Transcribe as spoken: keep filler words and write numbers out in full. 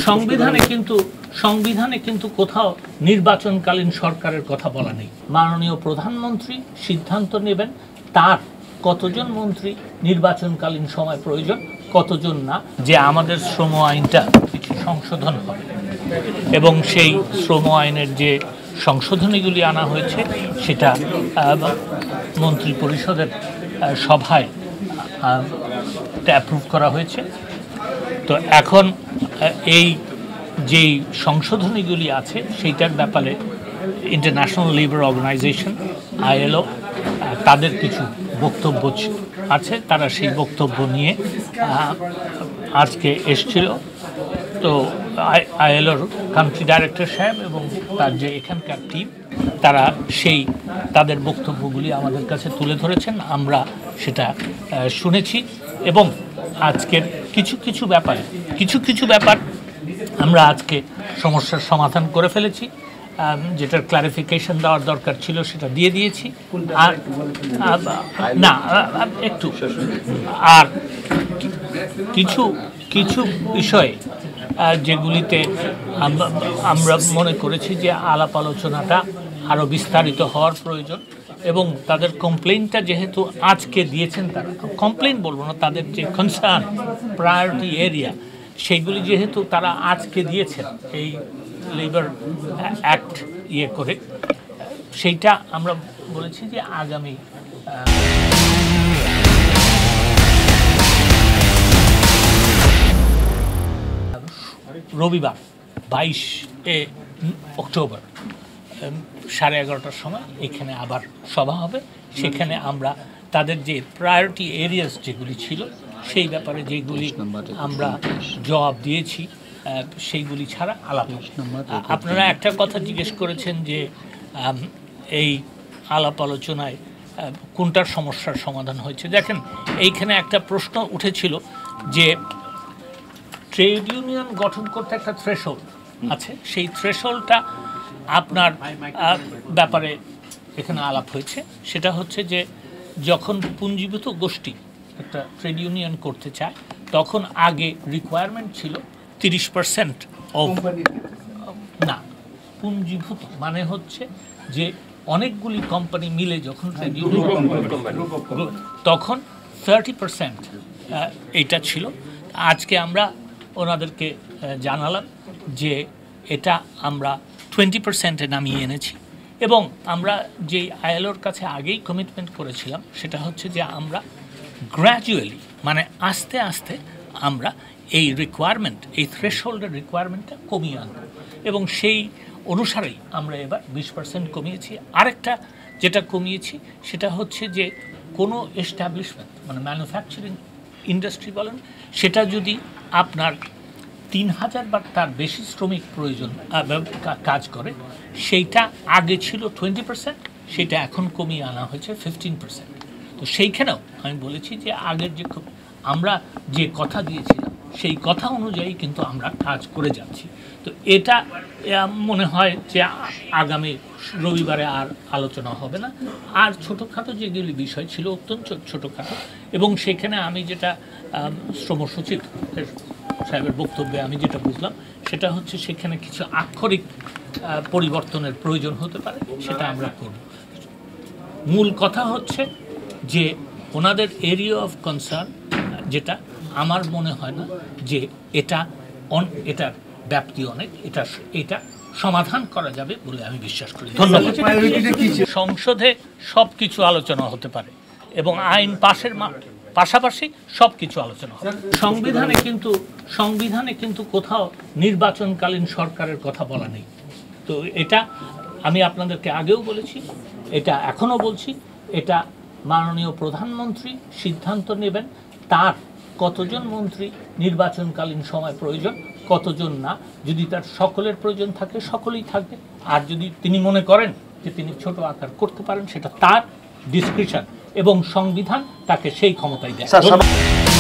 সংবিধানে কিন্তু সংবিধানে কিন্তু কোথাও নির্বাচনকালীন সরকারের কথা বলা নেই। মাননীয় প্রধানমন্ত্রী সিদ্ধান্ত নেবেন তার কতজন মন্ত্রী নির্বাচনকালীন সময় প্রয়োজন, কতজন না। যে আমাদের শ্রম আইনটা কিছু সংশোধন হবে এবং সেই শ্রম আইনের যে সংশোধনীগুলি আনা হয়েছে সেটা মন্ত্রী পরিষদের সভায় অ্যাপ্রুভ করা হয়েছে। তো এখন এই যেই সংশোধনীগুলি আছে সেইটার ব্যাপারে ইন্টারন্যাশনাল লেবার অর্গানাইজেশন আইএলও তাদের কিছু বক্তব্য আছে, তারা সেই বক্তব্য নিয়ে আজকে এসছিল। তো আইএলওর কান্ট্রি ডাইরেক্টর সাহেব এবং তার যে এখানকার টিম তারা সেই তাদের বক্তব্যগুলি আমাদের কাছে তুলে ধরেছেন, আমরা সেটা শুনেছি এবং আজকের কিছু কিছু ব্যাপারে কিছু কিছু ব্যাপার আমরা আজকে সমস্যার সমাধান করে ফেলেছি। যেটার ক্লারিফিকেশন দেওয়ার দরকার ছিল সেটা দিয়ে দিয়েছি। আর না একটু আর কিছু কিছু বিষয়ে যেগুলিতে আমরা মনে করেছি যে আলাপ আলোচনাটা আরও বিস্তারিত হওয়ার প্রয়োজন এবং তাদের কমপ্লেইনটা যেহেতু আজকে দিয়েছেন, তারা কমপ্লেইন বলবো না, তাদের যে কনসার্ন প্রায়োরিটি এরিয়া সেইগুলি যেহেতু তারা আজকে দিয়েছেন এই লেবার অ্যাক্ট ইয়ে করে, সেইটা আমরা বলেছি যে আগামী রবিবার বাইশে অক্টোবর সাড়ে এগারোটার সময় এখানে আবার সভা হবে। সেখানে আমরা তাদের যে প্রায়োরিটি এরিয়াস যেগুলি ছিল সেই ব্যাপারে যেগুলি আমরা জবাব দিয়েছি সেইগুলি ছাড়া আলাপ। আপনারা একটা কথা জিজ্ঞেস করেছেন যে এই আলাপ আলোচনায় কোনটার সমস্যার সমাধান হয়েছে। দেখেন, এইখানে একটা প্রশ্ন উঠেছিল যে ট্রেড ইউনিয়ন গঠন করতে একটা থ্রেশহোল্ড আছে, সেই থ্রেশহোল্ডটা আপনার ব্যাপারে এখানে আলাপ হয়েছে। সেটা হচ্ছে যে যখন পুঞ্জীভূত গোষ্ঠী একটা ট্রেড ইউনিয়ন করতে চায় তখন আগে রিকোয়ারমেন্ট ছিল তিরিশ পার্সেন্ট অফ, না পুঞ্জীভূত মানে হচ্ছে যে অনেকগুলি কোম্পানি মিলে যখন ট্রেড ইউনিয়ন তখন থার্টি পার্সেন্ট এইটা ছিল। আজকে আমরা ওনাদেরকে জানালাম যে এটা আমরা টোয়েন্টি পার্সেন্টে নামিয়ে এনেছি এবং আমরা যেই আইএলওর কাছে আগেই কমিটমেন্ট করেছিলাম সেটা হচ্ছে যে আমরা গ্র্যাজুয়ালি মানে আস্তে আস্তে আমরা এই রিকোয়ারমেন্ট এই থ্রেশহোল্ডের রিকোয়ারমেন্টটা কমিয়ে আনব এবং সেই অনুসারেই আমরা এবার বিশ পার্সেন্ট কমিয়েছি। আরেকটা যেটা কমিয়েছি সেটা হচ্ছে যে কোনো এস্টাবলিশমেন্ট মানে ম্যানুফ্যাকচারিং ইন্ডাস্ট্রি বলেন, সেটা যদি আপনার তিন হাজার বা তার বেশি শ্রমিক প্রয়োজন কাজ করে, সেইটা আগে ছিল টোয়েন্টি পার্সেন্ট, সেটা এখন কমিয়ে আনা হয়েছে ফিফটিন পার্সেন্ট। তো সেইখানেও আমি বলেছি যে আগের যে আমরা যে কথা দিয়েছিলাম সেই কথা অনুযায়ী কিন্তু আমরা কাজ করে যাচ্ছি। তো এটা মনে হয় যে আগামী রবিবারে আর আলোচনা হবে না। আর ছোটোখাটো যেগুলি বিষয় ছিল অত্যন্ত ছোটোখাটো এবং সেখানে আমি যেটা শ্রম সচিব সাহেবের বক্তব্যে আমি যেটা বুঝলাম সেটা হচ্ছে সেখানে কিছু আক্ষরিক পরিবর্তনের প্রয়োজন হতে পারে, সেটা আমরা করব। মূল কথা হচ্ছে যে ওনাদের এরিয়া অফ কনসার্ন যেটা আমার মনে হয় না যে এটা অন এটার ব্যাপ্তি অনেক, এটা এটা সমাধান করা যাবে বলে আমি বিশ্বাস করি। ধন্যবাদ। সংসদে সব কিছু আলোচনা হতে পারে এবং আইন পাশের পাশাপাশি সব কিছু আলোচনা হবে। সংবিধানে কিন্তু সংবিধানে কিন্তু কোথাও নির্বাচনকালীন সরকারের কথা বলা নেই। তো এটা আমি আপনাদেরকে আগেও বলেছি, এটা এখনও বলছি, এটা মাননীয় প্রধানমন্ত্রী সিদ্ধান্ত নেবেন তার কতজন মন্ত্রী নির্বাচনকালীন সময় প্রয়োজন, কতজন না। যদি তার সকলের প্রয়োজন থাকে সকলেই থাকবে, আর যদি তিনি মনে করেন যে তিনি ছোট আকার করতে পারেন সেটা তার ডিসক্রিপশন এবং সংবিধান তাকে সেই ক্ষমতাই দেয়।